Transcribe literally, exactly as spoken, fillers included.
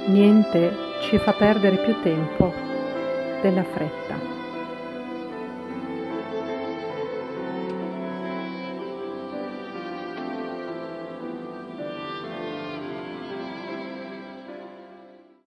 Niente ci fa perdere più tempo della fretta.